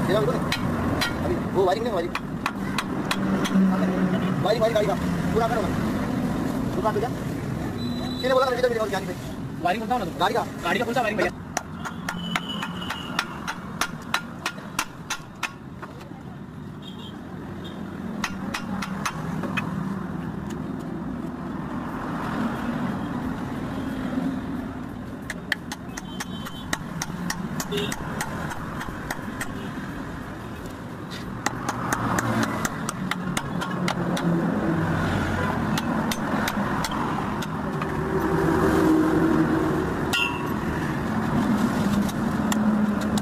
अभी वो वायरिंग नहीं वायरिंग वायरिंग वायरिंग गाड़ी का पूरा करो दुकान पे जा किसने बोला मुझे तो मेरे और जान पे वायरिंग करता हूं ना गाड़ी का फुल सा वायरिंग भैया